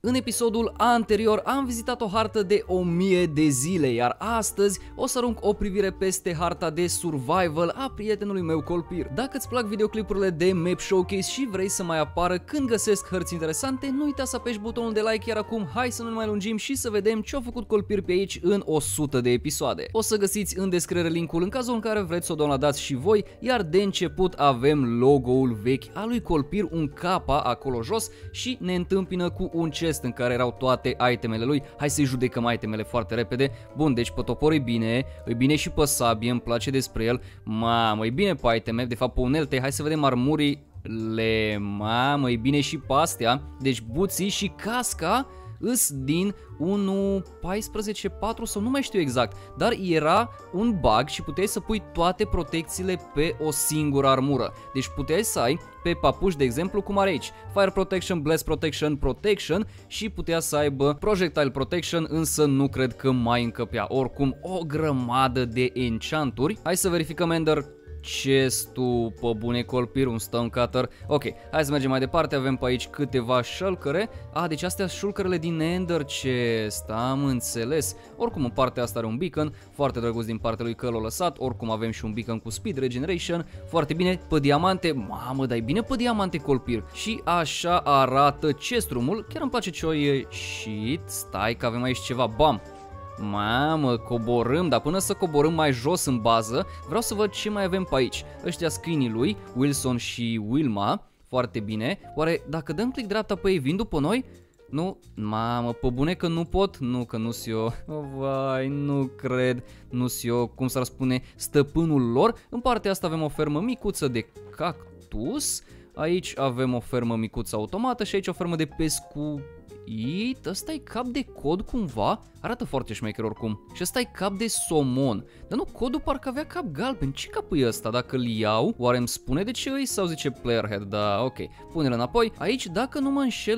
În episodul anterior am vizitat o hartă de 1000 de zile, iar astăzi o să arunc o privire peste harta de survival a prietenului meu Colpir. Dacă îți plac videoclipurile de Map Showcase și vrei să mai apară când găsesc hărți interesante, nu uita să apeși butonul de like, iar acum hai să nu ne mai lungim și să vedem ce a făcut Colpir pe aici în 100 de episoade. O să găsiți în descriere linkul în cazul în care vreți să o downloadați și voi, iar de început avem logo-ul vechi al lui Colpir, un capa acolo jos și ne întâmpină cu un chest în care erau toate itemele lui. Hai să-i judecăm itemele foarte repede. Bun, deci pe topor e bine și pe sabie, îmi place despre el. Mamă, e bine pe iteme, de fapt pe unelte. Hai să vedem armurile. Mamă, e bine și pe astea. Deci buții și casca îs din 1.14.4 sau nu mai știu exact, dar era un bug și puteai să pui toate protecțiile pe o singură armură. Deci puteai să ai pe papuși, de exemplu, cum are aici Fire Protection, Blast Protection, Protection și putea să aibă Projectile Protection, însă nu cred că mai încăpea. Oricum, o grămadă de enchanturi. Hai să verificăm Ender chest-ul pe bune Colpir, un Stonecutter. Ok, hai să mergem mai departe, avem pe aici câteva șulcăre. Deci astea sunt șulcărele din Ender chest, am înțeles. Oricum în partea asta are un beacon, foarte drăguț din partea lui că l-a lăsat. Oricum avem și un beacon cu speed regeneration, foarte bine. Pe diamante, mamă, dai bine pe diamante Colpir. Și așa arată chest room-ul, chiar îmi place ce o ieșit. Stai că avem aici ceva, bam. Mamă, coborâm, dar până să coborâm mai jos în bază, vreau să văd ce mai avem pe aici. Ăștia screenii lui, Wilson și Wilma, foarte bine. Oare dacă dăm click dreapta pe ei, vin după noi? Nu, mamă, pe bune că nu pot? Nu, că nu-s eu. Oh, vai, nu cred, nu-s eu, cum s-ar spune, stăpânul lor. În partea asta avem o fermă micuță de cactus. Aici avem o fermă micuță automată și aici o fermă de pescuit. Ăsta e cap de cod cumva? Arată foarte șmecher oricum. Și ăsta e cap de somon. Dar nu, codul parcă avea cap galben. Ce cap e ăsta? Dacă îl iau, oare îmi spune de ce îi sau zice playerhead? Da, ok. Pune-l înapoi. Aici, dacă nu mă înșel,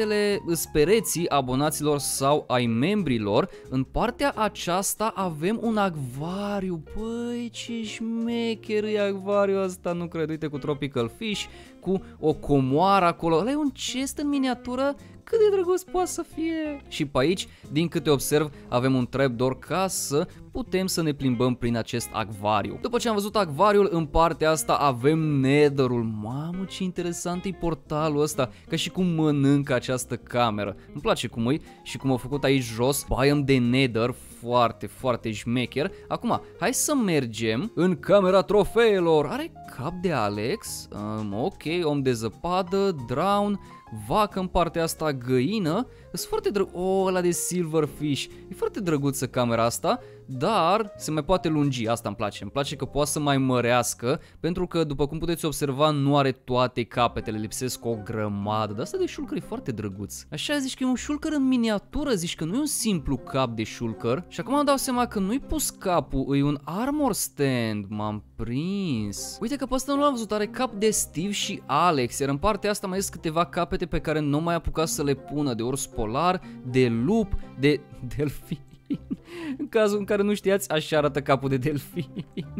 pereții abonaților sau ai membrilor. În partea aceasta avem un acvariu. Păi, ce șmecher e acvariul ăsta, nu cred. Uite, cu tropical fish, cu o comoară acolo. Ăla e un chest în miniatură. Cât de drăguț poate să fie. Și pe aici, din câte observ, avem un trapdoor ca să putem să ne plimbăm prin acest acvariu. După ce am văzut acvariul, în partea asta avem netherul. Mamă, ce interesant e portalul ăsta, ca și cum mănâncă această cameră. Îmi place cum e și cum au făcut aici jos biome de nether, foarte, foarte șmecher. Acum, hai să mergem în camera trofeelor. Are cap de Alex, ok, om de zăpadă, drown, vacă în partea asta, găină. Sunt foarte drăguț. Ăla de silverfish. E foarte drăguță camera asta, dar se mai poate lungi. Asta îmi place. Îmi place că poate să mai mărească, pentru că, după cum puteți observa, nu are toate capetele, lipsesc o grămadă. Dar asta de șulcăr e foarte drăguț. Așa zici că e un șulcăr în miniatură, zici că nu e un simplu cap de șulcăr. Și acum îmi dau seama că nu-i pus capul, e un armor stand. M-am prins. Uite că pe ăsta nu l-am văzut, are cap de Steve și Alex, iar în partea asta mai sunt câteva capete pe care nu mai apucat să le pună, de urs polar, de lup, de delfin. În cazul în care nu știați, așa arată capul de delfin.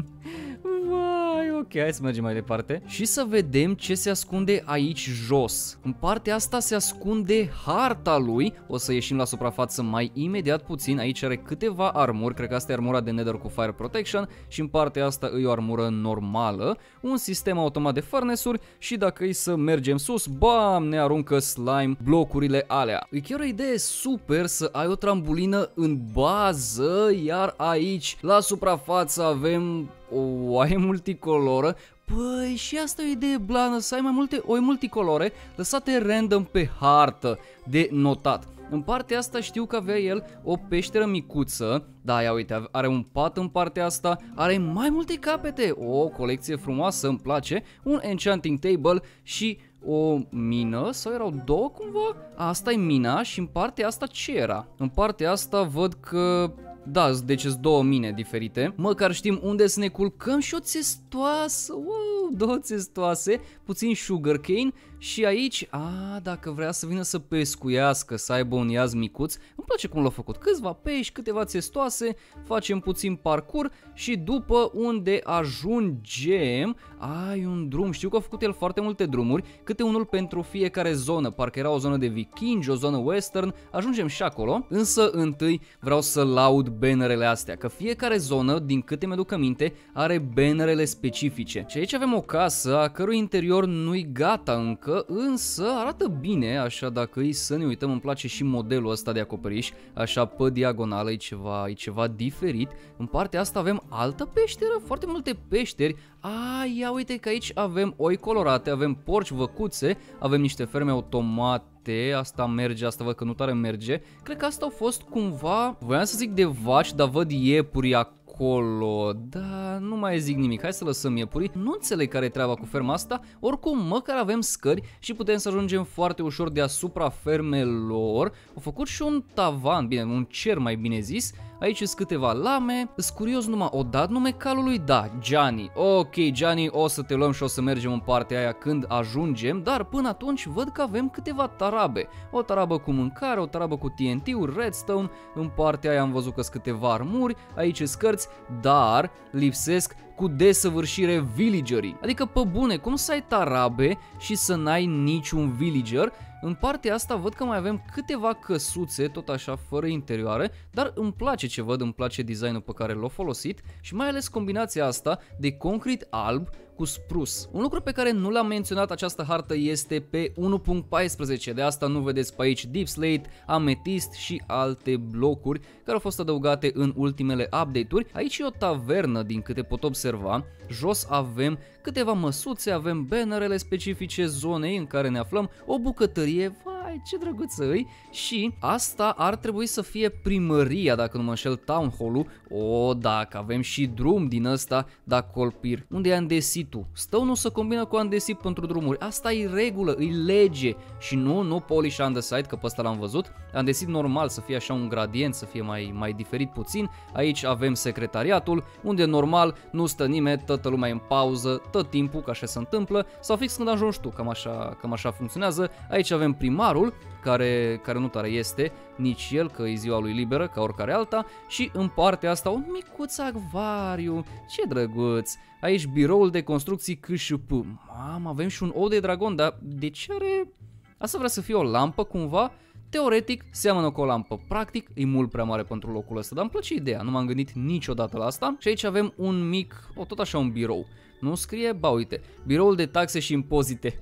Vai, ok, hai să mergem mai departe și să vedem ce se ascunde aici jos. În partea asta se ascunde harta lui. O să ieșim la suprafață mai imediat puțin. Aici are câteva armuri, cred că asta e armura de nether cu fire protection și în partea asta e o armură normală, un sistem automat de furnace-uri și dacă e să mergem sus, bam, ne aruncă slime blocurile alea. E chiar o idee super să ai o trambulină în bază, iar aici la suprafață avem o oaie multicoloră. Păi și asta e o idee blană, să ai mai multe oi multicolore lăsate random pe hartă de notat. În partea asta știu că avea el o peșteră micuță. Da, ia uite, are un pat în partea asta, are mai multe capete. O colecție frumoasă, îmi place. Un enchanting table și o mină, sau erau două cumva? Asta e mina și în partea asta ce era? În partea asta văd că... Da, deci sunt două mine diferite. Măcar știm unde să ne culcăm și o țestoasă. Wow, două țestoase, puțin sugarcane și aici, dacă vrea să vină să pescuiască, să aibă un iaz micuț, îmi place cum l-a făcut, câțiva pești, câteva țestoase, facem puțin parcurs și după unde ajungem, ai un drum, știu că a făcut el foarte multe drumuri, câte unul pentru fiecare zonă, parcă era o zonă de vikingi, o zonă western, ajungem și acolo, însă întâi vreau să laud bannerele astea, că fiecare zonă, din câte mi-aduc aminte, are bannerele specifice. Și aici avem o casă a cărui interior nu-i gata încă, însă arată bine, așa dacă îi să ne uităm, îmi place și modelul ăsta de acoperiș, așa pe diagonală, e ceva diferit. În partea asta avem altă peșteră, foarte multe peșteri. Ia uite că aici avem oi colorate, avem porci, văcuțe, avem niște ferme automate. Asta merge, asta văd că nu tare merge. Cred că asta au fost cumva, voiam să zic de vaci, dar văd iepuri acolo. Da, nu mai zic nimic, hai să lăsăm iepurii. Nu înțeleg care e treaba cu ferma asta. Oricum, măcar avem scări și putem să ajungem foarte ușor deasupra fermelor. Au făcut și un tavan, bine, un cer mai bine zis. Aici sunt câteva lame. Îs curios numai, o dat nume calului? Da, Gianni. Ok, Gianni, o să te luăm și o să mergem în partea aia când ajungem, dar până atunci văd că avem câteva tarabe. O tarabă cu mâncare, o tarabă cu TNT-uri, redstone, în partea aia am văzut că sunt câteva armuri, aici scărți, dar lipsesc cu desăvârșire villagerii. Adică pe bune, cum să ai tarabe și să n-ai niciun villager? În partea asta văd că mai avem câteva căsuțe, tot așa, fără interioare, dar îmi place ce văd, îmi place designul pe care l-au folosit și mai ales combinația asta de concret alb cu sprus. Un lucru pe care nu l-am menționat această hartă este pe 1.14, de asta nu vedeți pe aici deep slate, ametist și alte blocuri care au fost adăugate în ultimele update-uri. Aici e o tavernă din câte pot observa, jos avem câteva măsuțe, avem bannerele specifice zonei în care ne aflăm, o bucătărie, vai ce drăguță îi, și asta ar trebui să fie primăria, dacă nu mă înșel, town hall-ul. Dacă avem și drum din ăsta, da colpir. Unde e andesitul? Stone-ul se combină cu andesit pentru drumuri, asta e regulă, e lege și nu polish andesite, că pe ăsta l-am văzut. Andesit normal să fie așa un gradient, să fie mai diferit puțin. Aici avem secretariatul, unde normal nu stă nimeni, toată lumea e în pauză, tot timpul, că așa se întâmplă, sau fix când ajungi tu, cam așa funcționează. Aici avem primarul, care nu tare este, nici el, că e ziua lui liberă, ca oricare alta, și în partea asta un micuț acvariu, ce drăguț. Aici biroul de construcții CSP. Mamă, avem și un ou de dragon, dar de ce are... Asta vrea să fie o lampă cumva? Teoretic seamănă cu o lampă, practic e mult prea mare pentru locul ăsta, dar îmi place ideea, nu m-am gândit niciodată la asta. Și aici avem un mic, tot așa un birou. Nu scrie? Ba uite, biroul de taxe și impozite.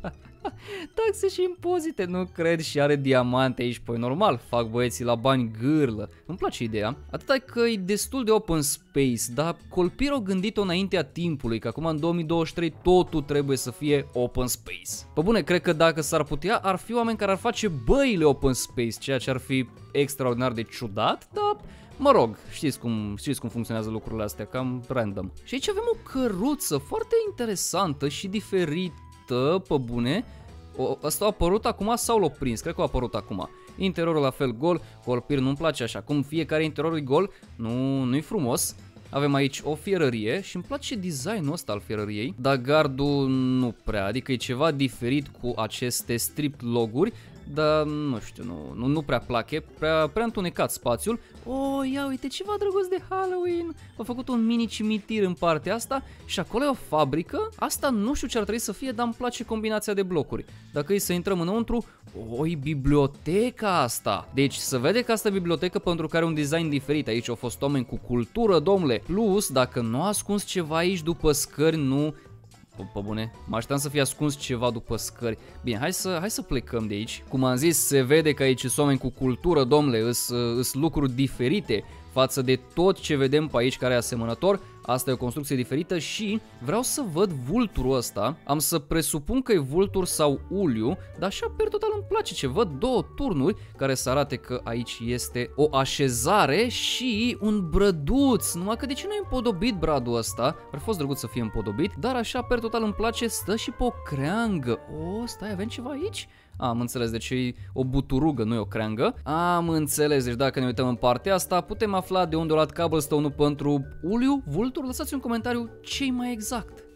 Taxe și impozite, nu cred, și are diamante aici, păi normal, fac băieții la bani gârlă. Îmi place ideea, atâta că e destul de open space, dar Colpir o gândit-o înaintea timpului, că acum în 2023 totul trebuie să fie open space. Pe bune, cred că dacă s-ar putea, ar fi oameni care ar face băile open space, ceea ce ar fi extraordinar de ciudat, dar... Mă rog, știți cum funcționează lucrurile astea, cam random. Și aici avem o căruță foarte interesantă și diferită, pe bune. Asta a apărut acum sau l-a prins? Cred că a apărut acum. Interiorul la fel gol, Colpir nu-mi place așa. Cum fiecare interior e gol, nu-i frumos. Avem aici o fierărie și îmi place designul ăsta al fierăriei, dar gardul nu prea, adică e ceva diferit cu aceste strip loguri. Dar nu știu, nu prea place, prea întunecat spațiul. Ia uite, ceva drăguț de Halloween. A făcut un mini cimitir în partea asta și acolo e o fabrică. Asta nu știu ce ar trebui să fie, dar îmi place combinația de blocuri. Dacă e să intrăm înăuntru, e biblioteca asta. Deci se vede că asta e bibliotecă pentru că are un design diferit. Aici au fost oameni cu cultură, domnule. Plus, dacă nu a ascuns ceva aici după scări, nu... Pe bune, mă așteptam să fie ascuns ceva după scări. Bine, hai să plecăm de aici. Cum am zis, se vede că aici sunt oameni cu cultură, domnule, îs lucruri diferite față de tot ce vedem pe aici care e asemănător. Asta e o construcție diferită și vreau să văd vulturul ăsta. Am să presupun că e vultur sau uliu, dar așa per total îmi place ce văd, două turnuri care să arate că aici este o așezare și un brăduț. Numai că de ce nu e împodobit bradul ăsta? Ar fost drăguț să fie împodobit, dar așa per total îmi place, stă și pe o creangă. Stai, avem ceva aici? Am înțeles, deci e o buturugă, nu e o creangă. Am înțeles, deci dacă ne uităm în partea asta, putem afla de unde a luat cobblestone-ul pentru uliu, vultur. Lăsați un comentariu ce-i mai exact.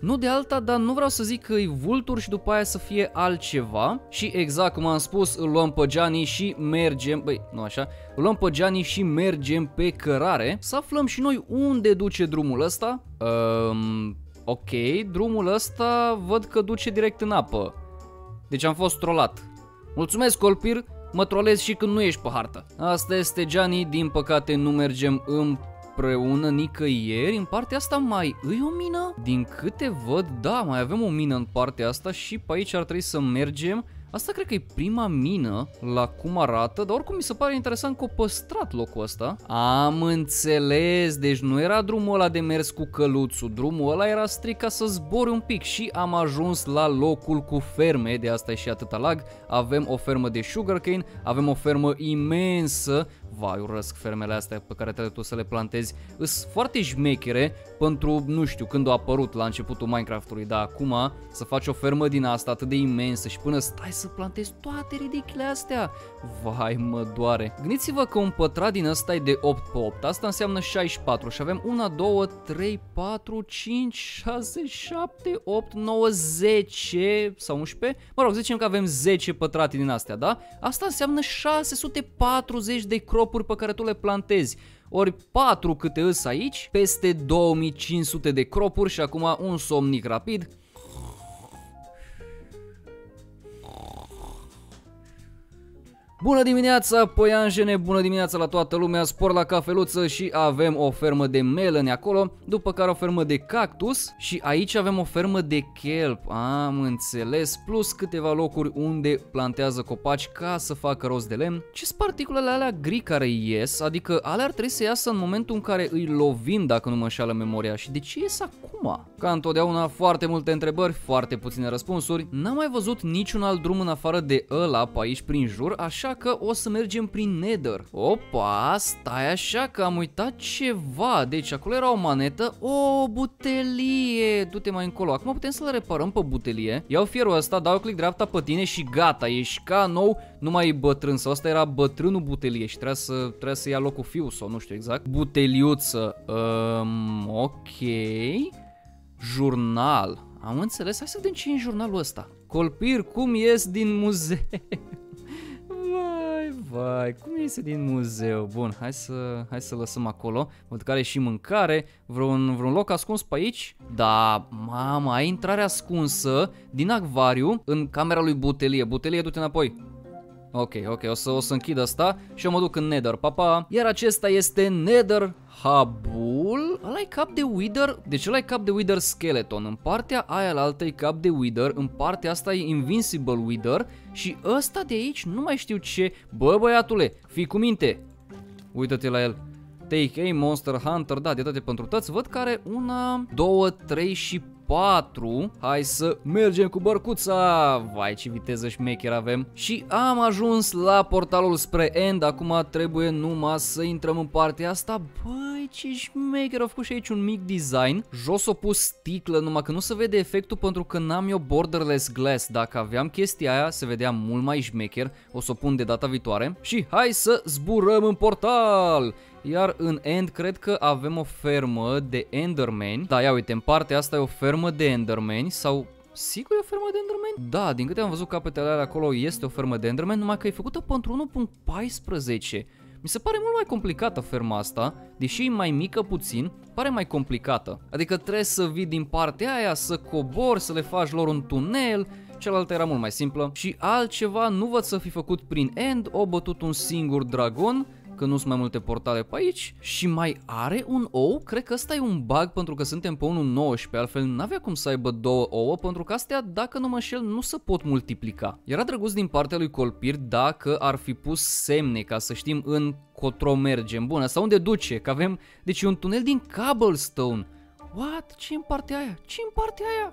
Nu de alta, dar nu vreau să zic că e vulturi și după aia să fie altceva. Și exact cum am spus, îl luăm pe Gianni și mergem, băi, nu așa, îl luăm pe Gianni și mergem pe cărare. Să aflăm și noi unde duce drumul ăsta. Ok, drumul ăsta văd că duce direct în apă. Deci am fost trolat. Mulțumesc, Colpir, mă trolezi și când nu ești pe hartă. Asta este Gianni, din păcate nu mergem împreună nicăieri. În partea asta mai îi o mină? Din câte văd, da, mai avem o mină în partea asta și pe aici ar trebui să mergem. Asta cred că e prima mină la cum arată, dar oricum mi se pare interesant că o păstrat locul ăsta. Am înțeles, deci nu era drumul ăla de mers cu căluțul, drumul ăla era strict ca să zbori un pic și am ajuns la locul cu ferme, de asta e și atâta lag. Avem o fermă de sugarcane, avem o fermă imensă. Vai, urăsc fermele astea pe care trebuie tu să le plantezi. Îs foarte șmechere pentru, nu știu, când a apărut la începutul Minecraft-ului, dar acum să faci o fermă din asta atât de imensă și până stai să plantezi toate ridicile astea. Vai, mă doare. Gândiți-vă că un pătrat din ăsta e de 8 pe 8, asta înseamnă 64 și avem 1, 2, 3, 4, 5, 6, 7, 8, 9, 10 sau 11. Mă rog, zicem că avem 10 pătrate din astea, da? Asta înseamnă 640 de cropuri pe care tu le plantezi. Ori 4 câte îs aici, peste 2500 de cropuri și acum un somnic rapid. Bună dimineața, păianjene, bună dimineața la toată lumea, spor la cafeluță și avem o fermă de meloni acolo, după care o fermă de cactus și aici avem o fermă de kelp, am înțeles, plus câteva locuri unde plantează copaci ca să facă rost de lemn. Ce-s particulele alea gri care ies, adică alea ar trebui să iasă în momentul în care îi lovim, dacă nu mă înșală memoria, și de ce ies acum? Ca întotdeauna, foarte multe întrebări, foarte puține răspunsuri, n-am mai văzut niciun alt drum în afară de ăla pe aici prin jur, așa că o să mergem prin Nether. Opa, stai așa că am uitat ceva. Deci acolo era o manetă, o butelie. Du-te mai încolo. Acum putem să-l reparăm pe butelie. Iau fierul ăsta, dau click dreapta pe tine și gata, ești ca nou. Nu mai e bătrân, sau ăsta era bătrânul butelie și trebuia să ia locul fiu sau nu știu exact. Buteliuță. Ok. Jurnal. Am înțeles, hai să vedem ce e în jurnalul ăsta. Colpir, cum ies din muzeu? Vai, cum iese din muzeu? Bun, hai să lăsăm acolo. Văd că are și mâncare. Vreun loc ascuns pe aici? Da, mama, ai intrare ascunsă din acvariu în camera lui Butelie. Butelie, du-te înapoi. Ok, o să închid asta și eu mă duc în Nether, papa. Iar acesta este Nether Hub-ul. Ăla-i cap de Wither. Deci ăla-i cap de Wither Skeleton. În partea aia la altă e cap de Wither. În partea asta e Invincible Wither. Și ăsta de aici nu mai știu ce. Bă, băiatule, fii cu minte. Uită-te la el. Take a Monster Hunter, da, de toate pentru tăți. Văd că are 1, 2, 3 și 4. Hai să mergem cu bărcuța. Vai, ce viteză șmecher avem. Și am ajuns la portalul spre End. Acum trebuie numai să intrăm în partea asta. Băi, ce șmecher. Au făcut și aici un mic design. Jos o pus sticlă, numai că nu se vede efectul pentru că n-am eu borderless glass. Dacă aveam chestia aia, se vedea mult mai șmecher. O să o pun de data viitoare. Și hai să zburăm în portal. Iar în End cred că avem o fermă de Endermani. Da, ia uite, în partea asta e o fermă de Endermani. Sau sigur e o fermă de Endermani? Da, din câte am văzut capetele alea acolo este o fermă de Endermani, numai că e făcută pentru 1.14. Mi se pare mult mai complicată ferma asta. Deși e mai mică puțin, pare mai complicată. Adică trebuie să vii din partea aia, să cobori, să le faci lor un tunel. Cealaltă era mult mai simplă. Și altceva nu văd să fi făcut prin End. O bătut un singur dragon, că nu sunt mai multe portale pe aici. Și mai are un ou. Cred că ăsta e un bug pentru că suntem pe 1.19. Altfel n-avea cum să aibă două ouă, pentru că astea, dacă nu mă înșel, nu se pot multiplica. Era drăguț din partea lui Colpir dacă ar fi pus semne ca să știm încotro mergem. Bun, asta unde duce? Că avem, deci un tunel din cobblestone. What? Ce în partea aia? Ce în partea aia?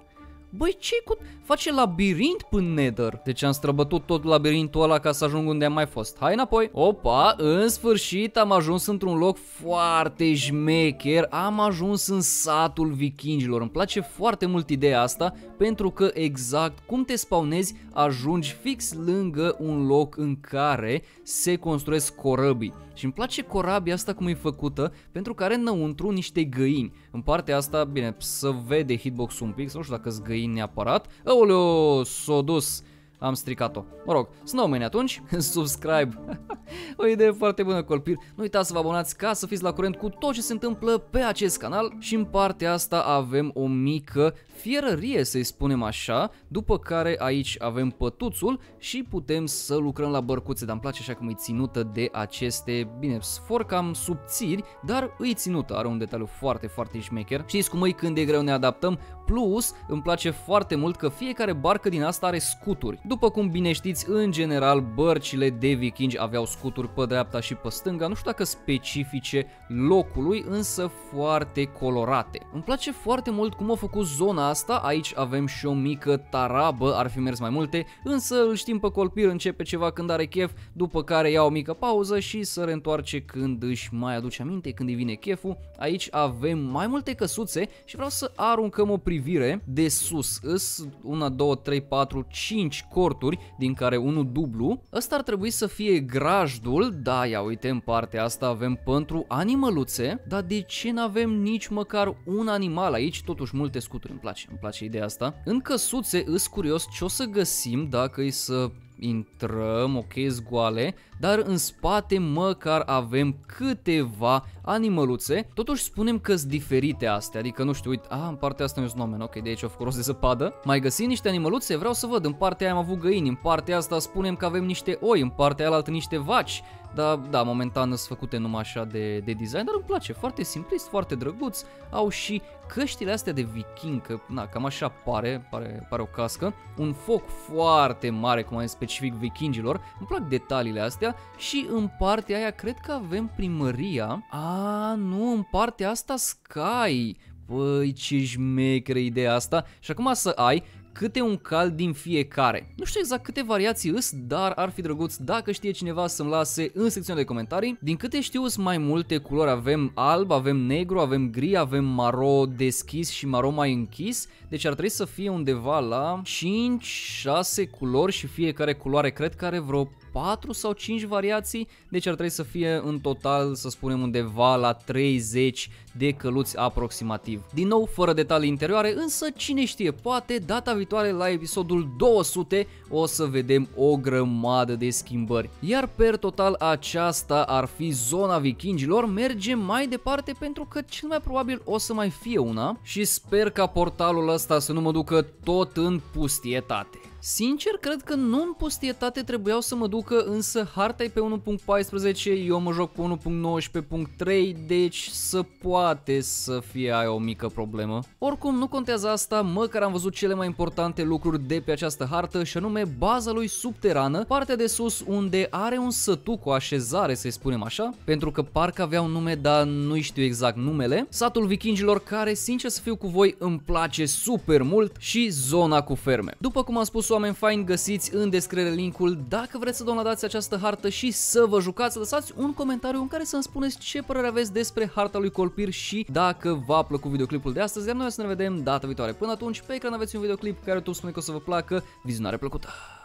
băi, ce-i cu... face labirint până Nether. Deci am străbătut tot labirintul ăla ca să ajung unde am mai fost. Hai înapoi. Opa, în sfârșit am ajuns într-un loc foarte șmecher. Am ajuns în satul vikingilor. Îmi place foarte mult ideea asta pentru că exact cum te spawnezi, ajungi fix lângă un loc în care se construiesc corăbii. Și îmi place corabia asta cum e făcută, pentru că are înăuntru niște găini. În partea asta, bine, să vede hitbox-ul un pic, să nu știu dacă-s găini neapărat. Aoleu, s-o dus. Am stricat-o. Mă rog, Snowman atunci, subscribe. O idee foarte bună, Colpir. Nu uitați să vă abonați ca să fiți la curent cu tot ce se întâmplă pe acest canal. Și în partea asta avem o mică fierărie, să-i spunem așa, după care aici avem pătuțul și putem să lucrăm la bărcuțe, dar îmi place așa cum e ținută de aceste, bine, sfor cam subțiri, dar îi ținută, are un detaliu foarte, foarte șmecher. Știți cum e când e greu ne adaptăm, plus îmi place foarte mult că fiecare barcă din asta are scuturi. După cum bine știți, în general, bărcile de vikingi aveau scuturi pe dreapta și pe stânga, nu știu dacă specifice locului, însă foarte colorate. Îmi place foarte mult cum a făcut zona asta, aici avem și o mică tarabă, ar fi mers mai multe, însă îl știm pe Colpir, începe ceva când are chef, după care ia o mică pauză și se reîntoarce când își mai aduce aminte, când îi vine cheful. Aici avem mai multe căsuțe și vreau să aruncăm o privire de sus. Îs 1, 2, 3, 4, 5 corturi, din care unul dublu. Ăsta ar trebui să fie grajdul, da, ia uite, în partea asta avem pentru animăluțe, dar de ce n-avem nici măcar un animal aici? Totuși multe scuturi, îmi place ideea asta. În căsuțe îs curios ce o să găsim dacă e să intrăm, ok, zgoale, dar în spate măcar avem câteva animăluțe. Totuși spunem că sunt diferite astea, adică nu știu, uite, în partea asta nu sunt oameni, ok, de aici au făcut rost de zăpadă. Mai găsim niște animăluțe? Vreau să văd, în partea aia am avut găini, în partea asta spunem că avem niște oi, în partea aia altă niște vaci. Da, momentan sunt făcute numai așa de design, dar îmi place, foarte simplist, foarte drăguț. Au și căștile astea de viking, că na, cam așa pare o cască. Un foc foarte mare, cum am zis, specific vikingilor. Îmi plac detaliile astea și în partea aia cred că avem primăria. Nu, în partea asta Sky. Păi, ce șmecheră ideea asta. Și acum să ai câte un cal din fiecare. Nu știu exact câte variații îs, dar ar fi drăguț dacă știe cineva să-mi lase în secțiunea de comentarii. Din câte știu sunt mai multe culori, avem alb, avem negru, avem gri, avem maro deschis și maro mai închis. Deci ar trebui să fie undeva la 5-6 culori și fiecare culoare cred că are vreo 4 sau 5 variații, deci ar trebui să fie în total, să spunem, undeva la 30 de căluți aproximativ. Din nou, fără detalii interioare, însă cine știe, poate data viitoare la episodul 200 o să vedem o grămadă de schimbări. Iar per total aceasta ar fi zona vikingilor. Mergem mai departe pentru că cel mai probabil o să mai fie una și sper ca portalul ăsta să nu mă ducă tot în pustietate. Sincer, cred că nu în pustietate trebuiau să mă ducă, însă harta e pe 1.14, eu mă joc pe 1.19.3, deci să poate să fie aia o mică problemă. Oricum, nu contează asta, măcar am văzut cele mai importante lucruri de pe această hartă, și anume baza lui subterană, partea de sus unde are un sătuc, o așezare, să-i spunem așa, pentru că parcă avea un nume, dar nu știu exact numele. Satul vikingilor, care, sincer să fiu cu voi, îmi place super mult, și zona cu ferme. După cum am spus, oameni faini, găsiți în descriere linkul dacă vreți să downloadați această hartă și să vă jucați. Lăsați un comentariu în care să-mi spuneți ce părere aveți despre harta lui Colpir și dacă v-a plăcut videoclipul de astăzi. Iar noi o să ne vedem data viitoare. Până atunci, pe ecran aveți un videoclip care tu spune că o să vă placă. Vizionare plăcută!